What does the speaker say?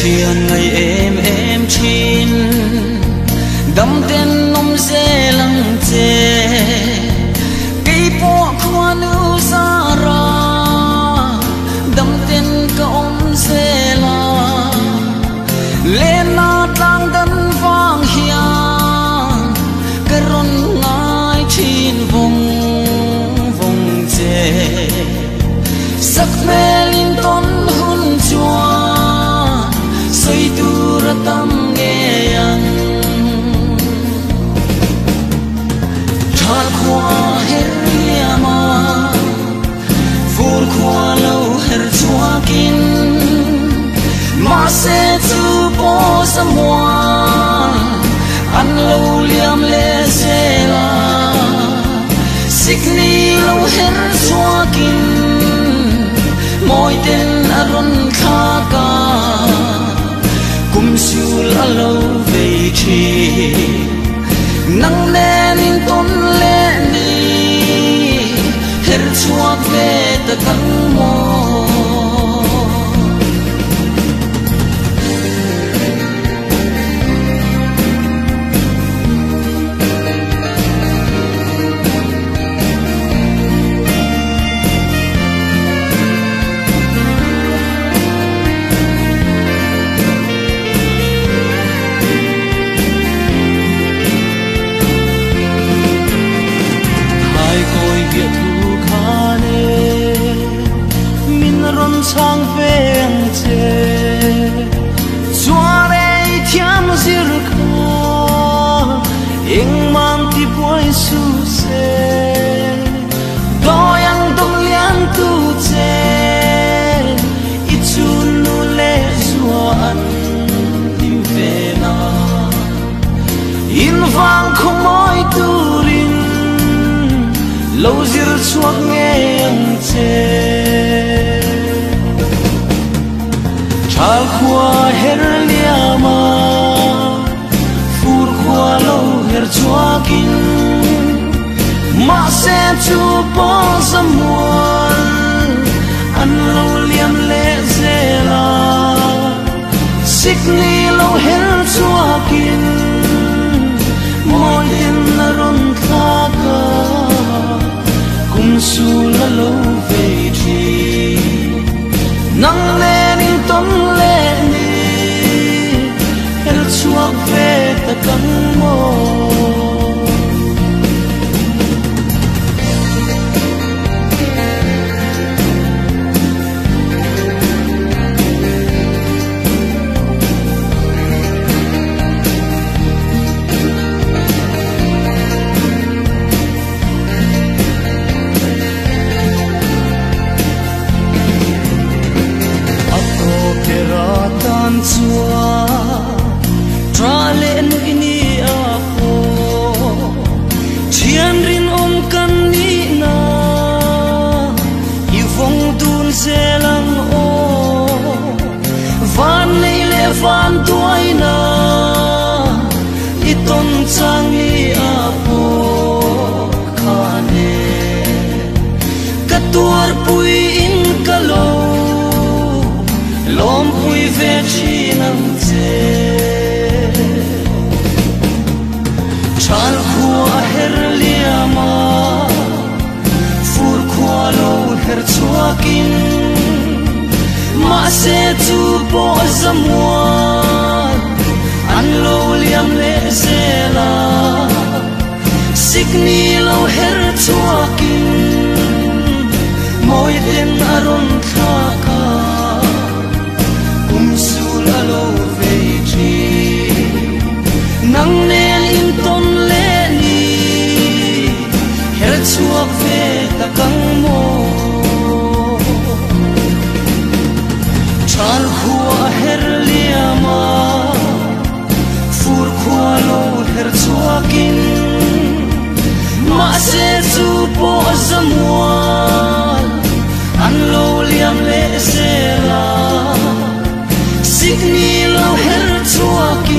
chiên ngày em chín đâm tên nông dê lăng dê cây po khoa nữ ra ra đâm tên công dê la lên na tăng đân vang hiang cái rôn ngài chín vùng dê sắc mê linh tôn hun chua xây tu ra tâm nghe ăn thà khoa her ma phun khoa lâu her chua kin mà sẽ tu po samuan ăn lâu liam lê se la sikni lâu her chua kin mọi tên aron kha ka kum sul alo về chi nang lên tôn lên đi her chuak về ta căng mò sang ven che xóa đây thiam zir kha ing man ti boy su se do yang dong lian tu che i chun nu le zuan lim ve na in vang không moi tu rin lâu zir chuak nghe ang che al khoa her liama fur khoa lâu her chuakin ma se chu po samuan an lâu liam le zela sikni lâu her chuakin moi tin na ron kha ka kum su la lâu về chi nang lên tôn lên đi her chuak về ta căng mô chua tra lên ini ako chian rin kan ni na ivong dun se lang o van nei le van tuai na iton chang ni apo khane katur pui in kalo lom pui ve chi nang che chal khua her liama fur khua lo her chuakin ma se tu po samuan an lo liam le zela sikni lo her chuakin moi den aron kha ka alo về chi nang nên in tôn lệ ni her chuak về ta căng mô chal khua her liama fur khua lo her chuakin ma se chu po samuan an lo liam le zela sikni lo her chuak